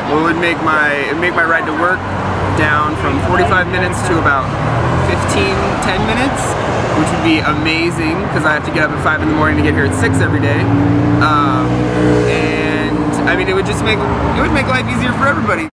Well, it'd make my ride to work down from 45 minutes to about 10 minutes, which would be amazing because I have to get up at 5 in the morning to get here at 6 every day. And I mean, it would make life easier for everybody.